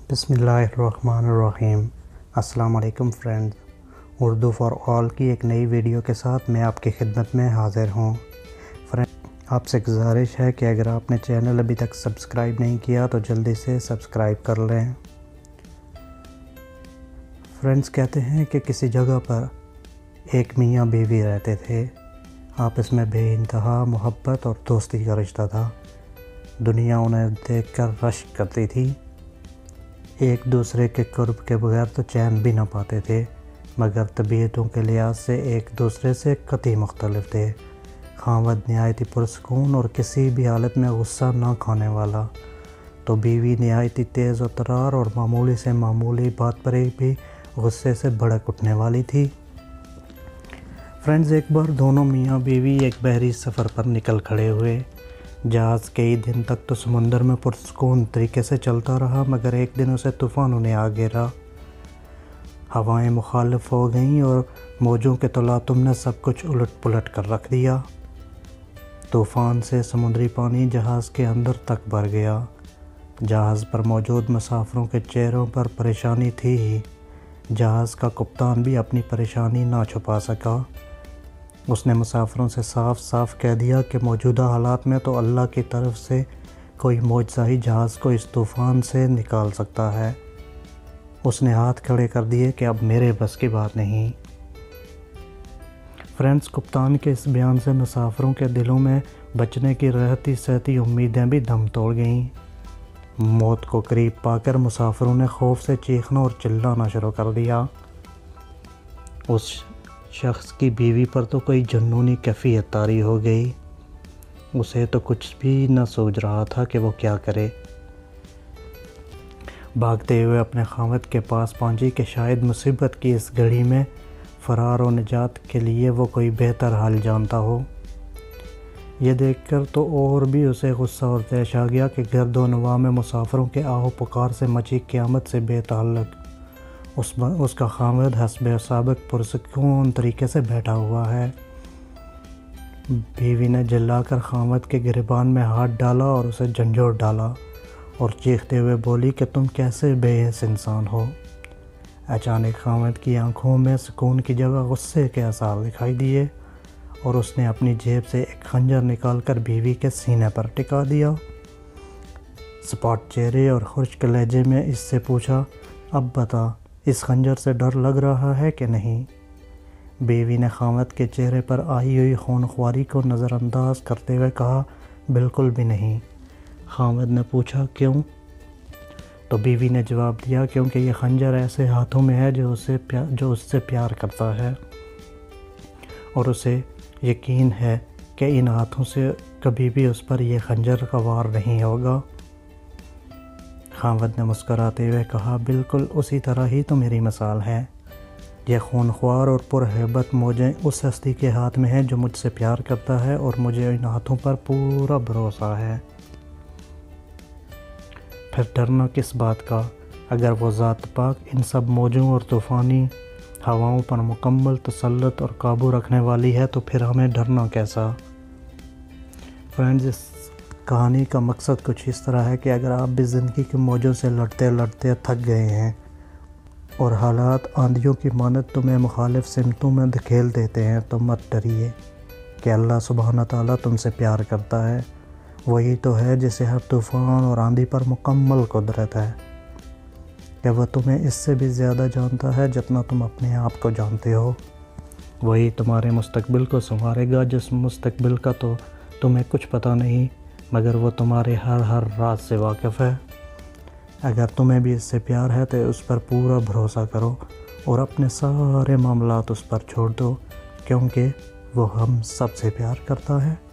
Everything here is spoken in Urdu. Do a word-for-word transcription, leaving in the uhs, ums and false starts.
بسم اللہ الرحمن الرحیم۔ السلام علیکم فرینڈز، اردو فار آل کی ایک نئی ویڈیو کے ساتھ میں آپ کی خدمت میں حاضر ہوں۔ فرینڈ، آپ سے گزارش ہے کہ اگر آپ نے چینل ابھی تک سبسکرائب نہیں کیا تو جلدی سے سبسکرائب کر لیں۔ فرینڈز، کہتے ہیں کہ کسی جگہ پر ایک میاں بیوی رہتے تھے، آپس میں بے انتہا محبت اور دوستی کا رشتہ تھا۔ دنیا انہیں دیکھ کر رشک کرتی تھی، ایک دوسرے کے قرب کے بغیر تو چین بھی نہ پاتے تھے، مگر طبیعتوں کے لحاظ سے ایک دوسرے سے قطعی مختلف تھے۔ خاوند نہایتی پرسکون اور کسی بھی حالت میں غصہ نہ کھانے والا، تو بیوی نہایتی تیز و ترار اور معمولی سے معمولی بات پر بھی غصے سے بھڑک اٹھنے والی تھی۔ فرینڈز، ایک بار دونوں میاں بیوی ایک بحری سفر پر نکل کھڑے ہوئے۔ جہاز کئی دن تک تو سمندر میں پرسکون طریقے سے چلتا رہا، مگر ایک دن اسے طوفانوں نے آ گھیرا۔ ہوائیں مخالف ہو گئیں اور موجوں کے تلاطم نے سب کچھ الٹ پلٹ کر رکھ دیا۔ طوفان سے سمندری پانی جہاز کے اندر تک بھر گیا۔ جہاز پر موجود مسافروں کے چہروں پر پریشانی تھی ہی، جہاز کا کپتان بھی اپنی پریشانی نہ چھپا سکا۔ اس نے مسافروں سے صاف صاف کہہ دیا کہ موجودہ حالات میں تو اللہ کی طرف سے کوئی معجزہ ہی جہاز کو اس طوفان سے نکال سکتا ہے۔ اس نے ہاتھ کھڑے کر دیے کہ اب میرے بس کی بات نہیں۔ فرینڈز، کپتان کے اس بیان سے مسافروں کے دلوں میں بچنے کی رہتی سہتی امیدیں بھی دم توڑ گئیں۔ موت کو قریب پا کر مسافروں نے خوف سے چیخنا اور چلانا شروع کر دیا۔ اس شخص کی بیوی پر تو کوئی جنونی کیفیت طاری ہو گئی۔ اسے تو کچھ بھی نہ سوچ رہا تھا کہ وہ کیا کرے۔ بھاگتے ہوئے اپنے خاوند کے پاس پہنچی کہ شاید مصیبت کی اس گھڑی میں فرار و نجات کے لیے وہ کوئی بہتر حل جانتا ہو۔ یہ دیکھ کر تو اور بھی اسے غصہ اور طیش آ گیا کہ گرد و نواح میں مسافروں کے آہ و پکار سے مچی قیامت سے بے تعلق اس اس کا خاوند حسب سابق پرسکون طریقے سے بیٹھا ہوا ہے۔ بیوی نے جلا کر خاوند کے گریبان میں ہاتھ ڈالا اور اسے جھنجھوڑ ڈالا اور چیختے ہوئے بولی کہ تم کیسے بے حس انسان ہو۔ اچانک خاوند کی آنکھوں میں سکون کی جگہ غصے کے آثار دکھائی دیے اور اس نے اپنی جیب سے ایک خنجر نکال کر بیوی کے سینے پر ٹکا دیا۔ سپاٹ چہرے اور خشک لہجے میں اس سے پوچھا، اب بتا، اس خنجر سے ڈر لگ رہا ہے کہ نہیں؟ بیوی نے خاوند کے چہرے پر آئی ہوئی خونخواری کو نظر انداز کرتے ہوئے کہا، بالکل بھی نہیں۔ خاوند نے پوچھا، کیوں؟ تو بیوی نے جواب دیا، کیونکہ یہ خنجر ایسے ہاتھوں میں ہے جو اسے جو اس سے پیار کرتا ہے اور اسے یقین ہے کہ ان ہاتھوں سے کبھی بھی اس پر یہ خنجر کا وار نہیں ہوگا۔ خاوند نے مسکراتے ہوئے کہا، بالکل اسی طرح ہی تو میری مثال ہے۔ یہ خونخوار اور پرہیبت موجیں اس ہستی کے ہاتھ میں ہیں جو مجھ سے پیار کرتا ہے اور مجھے ان ہاتھوں پر پورا بھروسہ ہے۔ پھر ڈرنا کس بات کا؟ اگر وہ ذات پاک ان سب موجوں اور طوفانی ہواؤں پر مکمل تسلط اور قابو رکھنے والی ہے تو پھر ہمیں ڈرنا کیسا؟ فرینڈز، اس کہانی کا مقصد کچھ اس طرح ہے کہ اگر آپ بھی زندگی کے موجوں سے لڑتے لڑتے تھک گئے ہیں اور حالات آندھیوں کی مانند تمہیں مخالف سمتوں میں دھکیل دیتے ہیں تو مت ڈریے کہ اللہ سبحانہ تعالیٰ تم سے پیار کرتا ہے۔ وہی تو ہے جسے ہر طوفان اور آندھی پر مکمل قدرت ہے کہ وہ تمہیں اس سے بھی زیادہ جانتا ہے جتنا تم اپنے آپ کو جانتے ہو۔ وہی تمہارے مستقبل کو سنوارے گا، جس مستقبل کا تو تمہیں کچھ پتہ نہیں، مگر وہ تمہارے ہر ہر راز سے واقف ہے۔ اگر تمہیں بھی اس سے پیار ہے تو اس پر پورا بھروسہ کرو اور اپنے سارے معاملات اس پر چھوڑ دو، کیونکہ وہ ہم سب سے پیار کرتا ہے۔